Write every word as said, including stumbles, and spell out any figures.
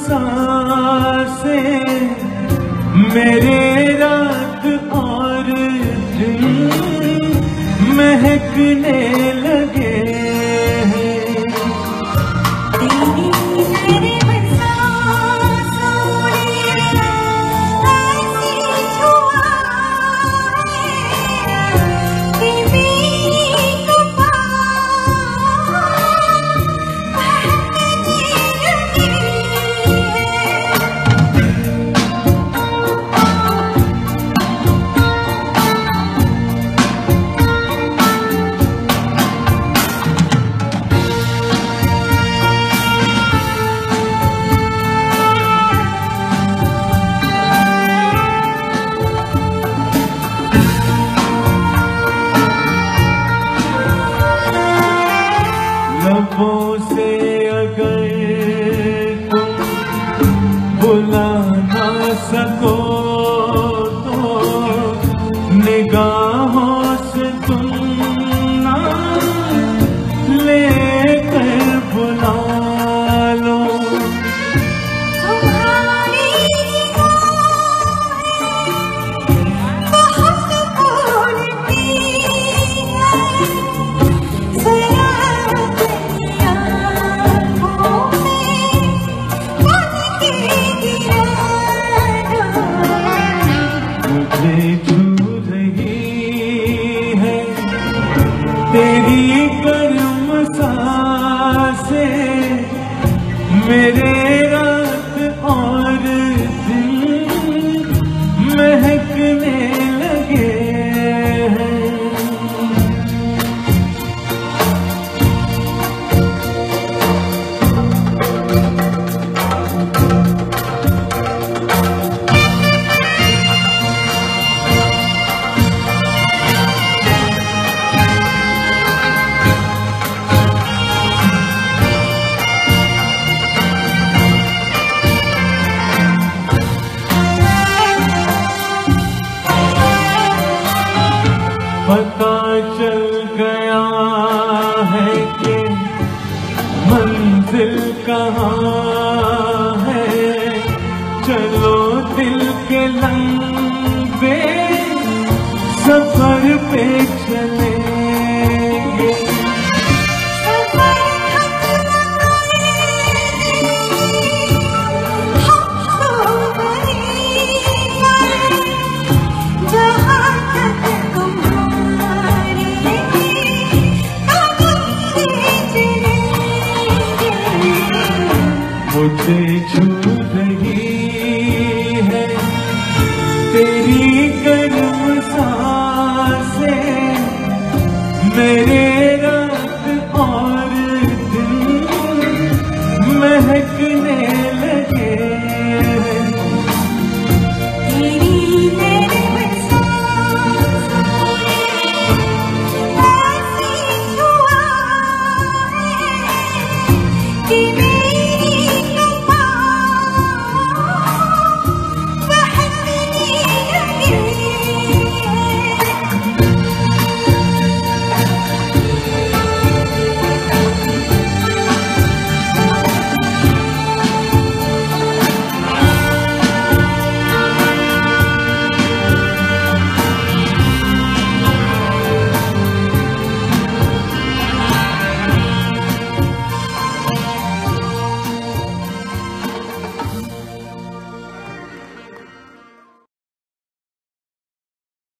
सांसें मेरे रात और दिन महकने लगे हैं। तेरी तेरे बरसातों ने ऐसी छुआ कि मेरी कपाल बहकने लगी है। लबों से अगर तुम बुला ना सको तो निगाहों से तुम ना लेकर बुला लो। तुम्हारी बहुत बोलती है जरा तेरी आँखों में बन के गिरा दो। मुझे छू रही है तेरी गर्म सांसें मेरे रात और दिन महकने लगे हैं। पता चल गया है कि मंजिल कहाँ है। चलो दिल के लंबे सफर पे चलेंगे। सफर थक हम तो गए जहाँ तक तुम्हारे कदम ले चलेंगे। मुझे छू रही है तेरी गर्म सांसें मेरे रात और दिन महकने लगे हैं। तेरी तेरे बरसातों ने ऐसी छुआ है कि